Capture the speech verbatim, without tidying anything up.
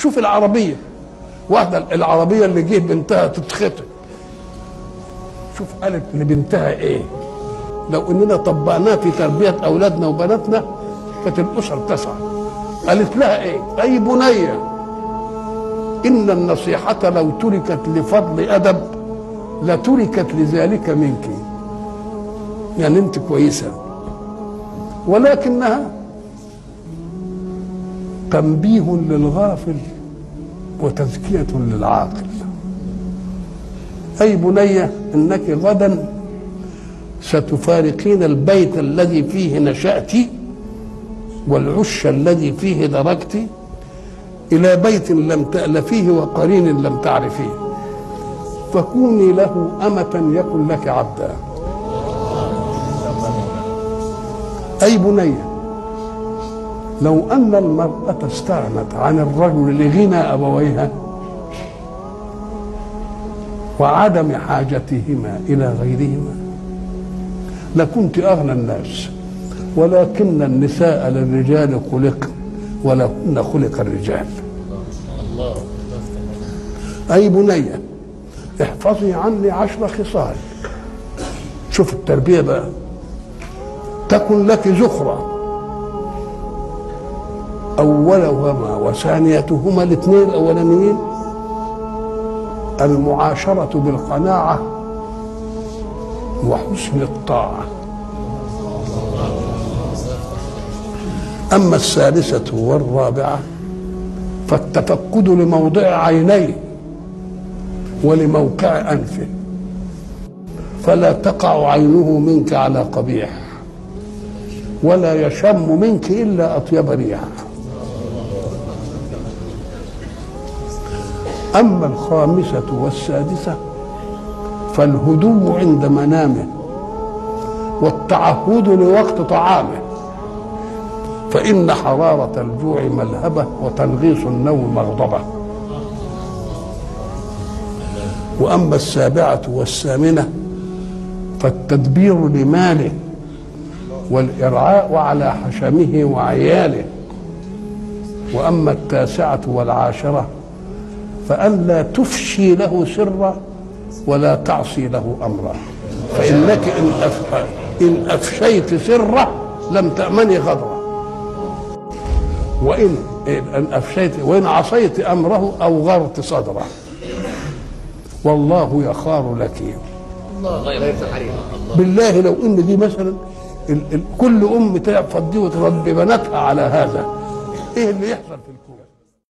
شوف العربيه، واحده العربيه اللي جه بنتها تتخطب، شوف قالت لبنتها ايه؟ لو اننا طبقناه في تربيه اولادنا وبناتنا كانت الاسر تسعى. قالت لها ايه؟ اي بنيه ان النصيحه لو تركت لفضل ادب لتركت لذلك منك. يعني انت كويسه، ولكنها تنبيه للغافل وتزكيه للعاقل. اي بنيه انك غدا ستفارقين البيت الذي فيه نشأت والعش الذي فيه دركت إلى بيت لم تألفيه وقرين لم تعرفيه، فكوني له أمة يكن لك عبدا. أي بنية لو أن المرأة استغنت عن الرجل لغنى أبويها وعدم حاجتهما إلى غيرهما لكنت أغنى الناس، ولكن النساء للرجال خلق ولهن خلق الرجال. أي بنية احفظي عني عشر خصال، شوف التربية بقى، تكن لك زخرة أولهما وثانيتهما الاثنين الأولانيين المعاشرة بالقناعة وحسن الطاعة. أما الثالثة والرابعة فالتفقد لموضع عينيه ولموقع أنفه، فلا تقع عينه منك على قبيح ولا يشم منك إلا أطيب ريحه. أما الخامسة والسادسة فالهدوء عند منامه والتعهد لوقت طعامه، فإن حرارة الجوع ملهبة وتنغيص النوم مغضبة. وأما السابعة والثامنة فالتدبير لماله والإرعاء على حشمه وعياله. وأما التاسعة والعاشرة فألا تفشي له سرا ولا تعصي له أمرا، فإنك إن, أف... إن أفشيت سره لم تأمني غدره، وإن إن أفشيت وإن عصيت أمره أوغرت صدره، والله يخار لك. الله يفتح عليك. بالله لو إن دي مثلا ال... ال... كل أم تفضي وتربي بناتها على هذا، إيه اللي يحصل في